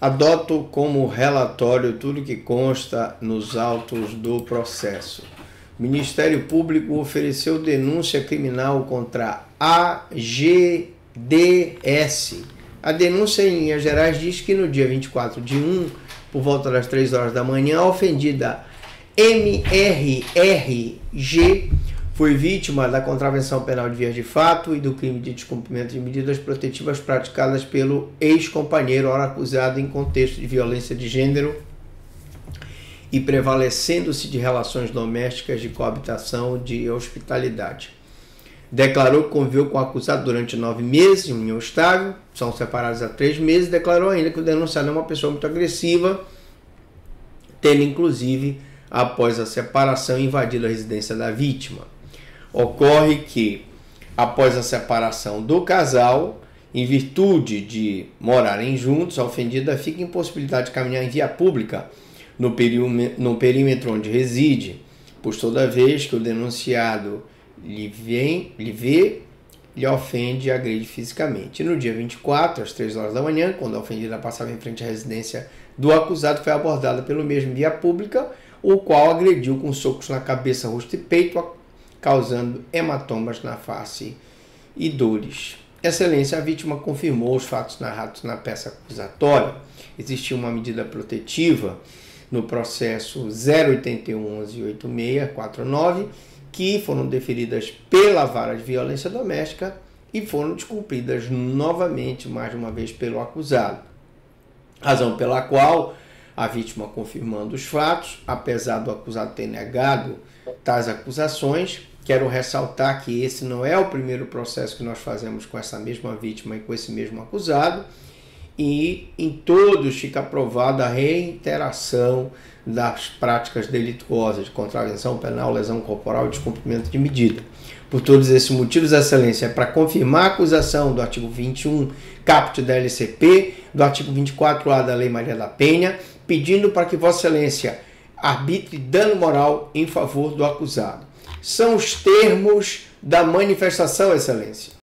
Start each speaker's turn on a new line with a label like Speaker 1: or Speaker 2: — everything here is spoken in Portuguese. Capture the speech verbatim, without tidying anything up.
Speaker 1: Adoto como relatório tudo que consta nos autos do processo. O Ministério Público ofereceu denúncia criminal contra A G D S. A denúncia, em linhas gerais, diz que no dia vinte e quatro de um, por volta das três horas da manhã, a ofendida M R R G foi vítima da contravenção penal de vias de fato e do crime de descumprimento de medidas protetivas praticadas pelo ex-companheiro, ora acusado em contexto de violência de gênero e prevalecendo-se de relações domésticas, de coabitação, de hospitalidade. Declarou que conviveu com o acusado durante nove meses em união estável, são separados há três meses, declarou ainda que o denunciado é uma pessoa muito agressiva, tendo inclusive, após a separação, invadido a residência da vítima. Ocorre que, após a separação do casal, em virtude de morarem juntos, a ofendida fica impossibilitada de caminhar em via pública no, perímetro, no perímetro onde reside, pois toda vez que o denunciado lhe, vem, lhe vê, lhe ofende e agride fisicamente. No dia vinte e quatro, às três horas da manhã, quando a ofendida passava em frente à residência do acusado, foi abordada pelo mesmo em via pública, o qual agrediu com socos na cabeça, rosto e peito, causando hematomas na face e dores. Excelência, a vítima confirmou os fatos narrados na peça acusatória. Existia uma medida protetiva no processo zero oito um um um oito seis quatro nove, que foram deferidas pela Vara de Violência Doméstica e foram descumpridas novamente, mais uma vez, pelo acusado. Razão pela qual a vítima, confirmando os fatos, apesar do acusado ter negado tais acusações, quero ressaltar que esse não é o primeiro processo que nós fazemos com essa mesma vítima e com esse mesmo acusado, e em todos fica aprovada a reiteração das práticas delituosas de contravenção penal, lesão corporal e descumprimento de medida. Por todos esses motivos, Excelência, é para confirmar a acusação do artigo vinte e um, caput da L C P, do artigo vinte e quatro A da Lei Maria da Penha, pedindo para que Vossa Excelência arbitre dano moral em favor do acusado. São os termos da manifestação, Excelência.